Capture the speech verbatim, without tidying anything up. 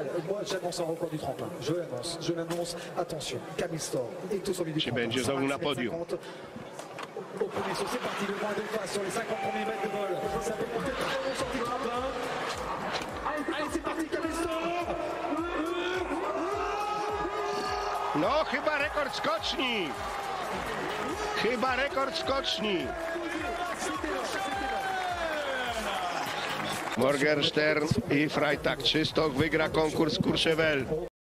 génial. Moi, j'annonce un record du tremplin. Je l'annonce. Je l'annonce. Attention, Kamil Storr est au sommet du Czy tremplin. będzie znowu na podium? Au premier saut, c'est parti. Le moins de pas sur les cinquante premiers mètres de vol. Ça peut monter très haut sur le tremplin. Allez, c'est parti, Kamil Storr. No, chyba rekord skoczni. Chyba rekord skoczni. Morgenstern i Freitag. Krzysztof wygra konkurs Courchevel.